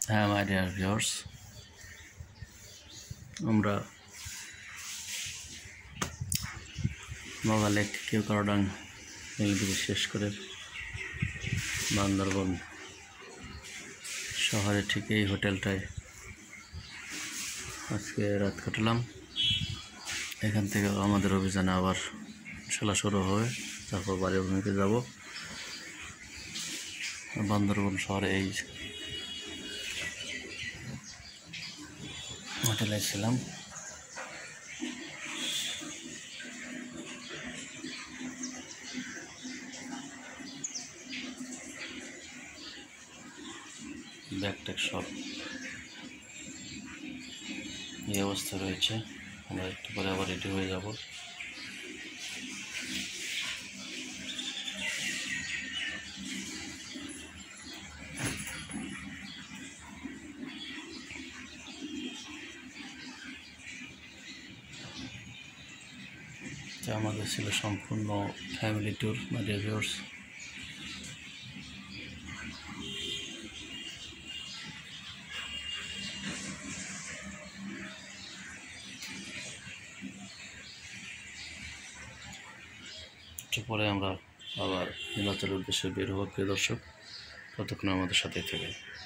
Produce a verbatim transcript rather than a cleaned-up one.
হ্যাঁ মাই dear viewers, আমরা নওগাঁ কেওক্রাডাং নীলগিরি শেষ করে বান্দরবন শহরে ঠিক এই হোটেলটায় আজকে রাত কাটালাম। এখান থেকে আমাদের অভিযানে আবার খেলা শুরু হবে, তারপর বাড়ি অভিমুখে যাব। বান্দরবন শহরে এই হোটেলে ছিলাম। ব্যাগ ট্যাগ সব এই অবস্থা রয়েছে। আমরা একটু পরে আবার রেডি হয়ে যাব। আমাদের ছিল সম্পূর্ণ family tour my dear viewers. একটু পরে আমরা আবার নীলাচলের উদ্দেশ্যে বের হব প্রিয় দর্শক, ততক্ষণ আমাদের সাথেই থাকেন।